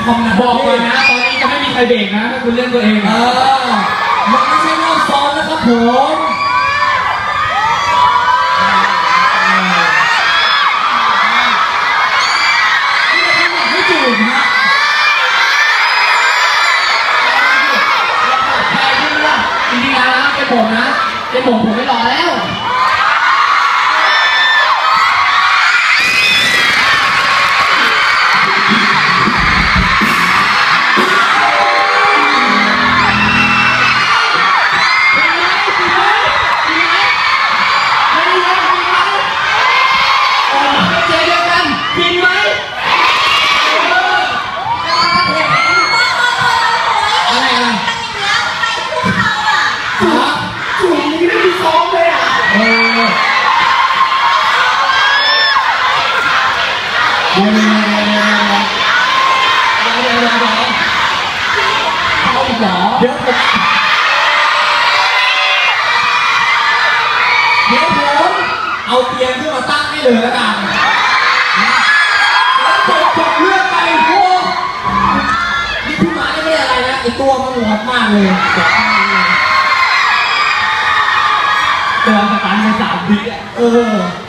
คอมนะบอกเลยนะตอนนี้จะไม่มีใครเบรกนะถ้าคุณเล่นตัวเองมันไม่ใช่รอบซ้อนนะครับผมไม่จูบนะจริงๆนะเป็นผมนะเป็นผมไม่รอแล้วเดี๋ยวผมเอาเตียงขึ้นมาตั้งให้เลยแล้วกันแล้วจบเรื่องไปพวกนี่พี่มาไม่ได้อะไรนะไอตัวมันหวานมากเลยเดินสตาร์ทใน3 วิ